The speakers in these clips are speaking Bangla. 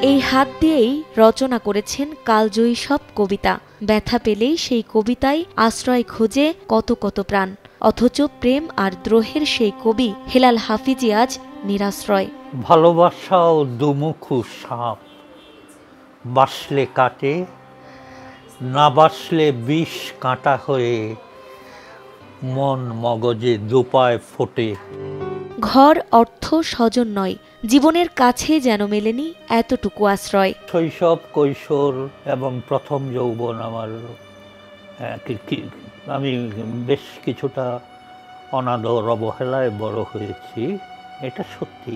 এই হাত দিয়েই রচনা করেছেন কালজয়ী সব কবিতা। ব্যথা পেলেই সেই কবিতায় আশ্রয় খোঁজে কত কত প্রাণ, অথচ প্রেম আর দ্রোহের সেই কবি হেলাল হাফিজই আজ নিরাশ্রয়। ভালোবাসাও দুমুখু সাপ, বাসলে কাটে, না বাসলে বিষ কাঁটা হয়ে মন মগজে দুপায় ফোটে। ঘর, অর্থ, স্বজন নয়, জীবনের কাছে যেন মেলেনি এতটুকু আশ্রয়। শৈশব, কৈশোর এবং প্রথম যৌবন আমার, আমি বেশ কিছুটা অনাদর অবহেলায় বড় হয়েছি, এটা সত্যি।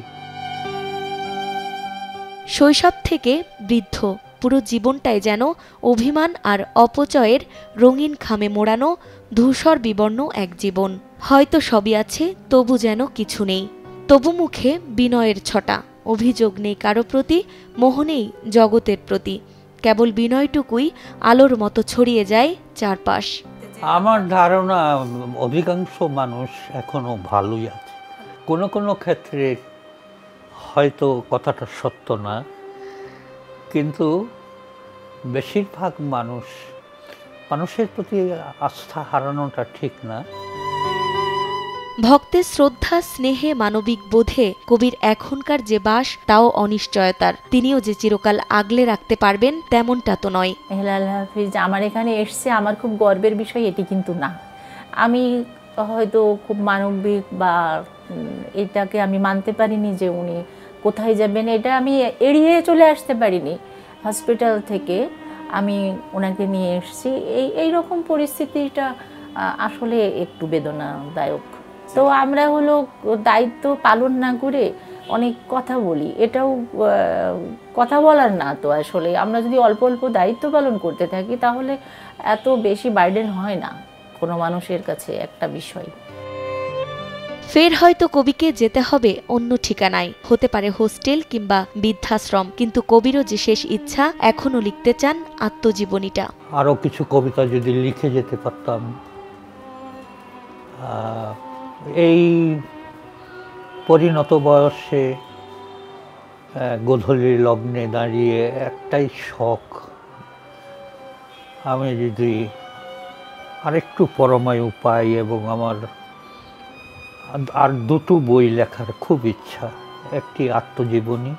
শৈশব থেকে বৃদ্ধ পুরো জীবনটাই যেন অভিমান আর অপচয়ের রঙিন খামে মোড়ানো ধূসর বিবর্ণ এক জীবন। হয়তো সবই আছে, তবু যেন কিছু নেই। তবু মুখে বিনয়ের ছটা, অভিযোগ নেই কারো প্রতি, মোহ নেই জগতের প্রতি। কেবল বিনয়টুকুই আলোর মতো ছড়িয়ে যায় চারপাশ। আমার ধারণা অধিকাংশ মানুষ এখনো ভালোই আছে। কোনো কোনো ক্ষেত্রে হয়তো কথাটা সত্য না, কিন্তু বেশিরভাগ মানুষের প্রতি আস্থা হারানোটা ঠিক না। ভক্তের শ্রদ্ধা, স্নেহে, মানবিক বোধে কবির এখনকার যে বাস তাও অনিশ্চয়তার। তিনিও যে চিরকাল আগলে রাখতে পারবেন তেমনটা তো নয়। হেলাল হাফিজ আমার এখানে এসছে, আমার খুব গর্বের বিষয় এটি কিন্তু না। আমি হয়তো খুব মানবিক বা এটাকে আমি মানতে পারিনি যে উনি কোথায় যাবেন, এটা আমি এড়িয়ে চলে আসতে পারিনি। হসপিটাল থেকে আমি ওনাকে নিয়ে এসেছি, এই রকম পরিস্থিতিটা আসলে একটু বেদনাদায়ক। তো আমরা হলো দায়িত্ব পালন না করে অনেক কথা বলি, এটাও কথা বলার না তো। আসলে আমরা যদি অল্প অল্প দায়িত্ব পালন করতে থাকি তাহলে এত বেশি বার্ডেন হয় না কোনো মানুষের কাছে একটা বিষয়। ফের হয়তো কবিকে যেতে হবে অন্য ঠিকানায়, হতে পারে হোস্টেল কিংবা বৃদ্ধাশ্রম, কিন্তু কবিরও যে শেষ ইচ্ছা এখনো লিখতে চান আত্মজীবনীটা। আরো কিছু কবিতা যদি লিখে যেতে পারতাম। এই পরিণত বয়সে গোধূলি লগ্নে দাঁড়িয়ে একটাই শখ, আমি যদি আরেকটু পরমায়ু পাই, এবং আমার আর দুটো বই লেখার খুব ইচ্ছা, একটি আত্মজীবনী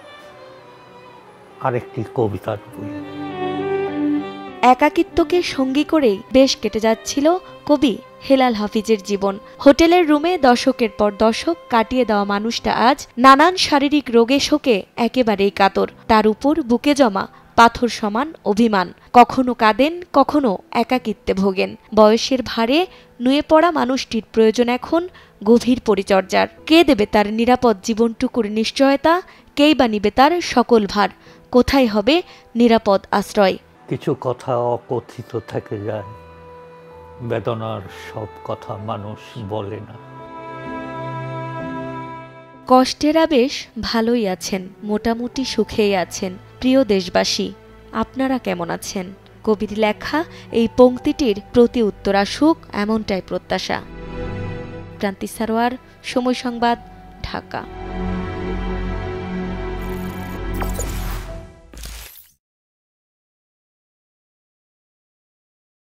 আর একটি কবিতার বই। একাকিত্বকে সঙ্গী করেই বেশ কেটে যাচ্ছিল কবি হেলাল হাফিজের জীবন। হোটেলের রুমে দশকের পর দশক কাটিয়ে দেওয়া মানুষটা আজ নানান শারীরিক রোগে শোকে একেবারেই কাতর। তার উপর বুকে জমা পাথর সমান অভিমান। কখনো কাঁদেন, কখনো একাকিত্বে ভোগেন। বয়সের ভারে নুয়ে পড়া মানুষটির প্রয়োজন এখন গভীর পরিচর্যার। কে দেবে তার নিরাপদ জীবনটুকুর নিশ্চয়তা? কেই বা নিবে তার সকল ভার? কোথায় হবে নিরাপদ আশ্রয়? কিছু কথা অকথিত থেকে যায়, বেদনার সব কথা মানুষ বলে না। কষ্টেরা বেশ ভালোই আছেন, মোটামুটি সুখেই আছেন। প্রিয় দেশবাসী, আপনারা কেমন আছেন? কবির লেখা এই পংক্তিটির প্রতি উত্তর আসুক এমনটাই প্রত্যাশা। প্রান্তি সারোয়ার, সময় সংবাদ, ঢাকা।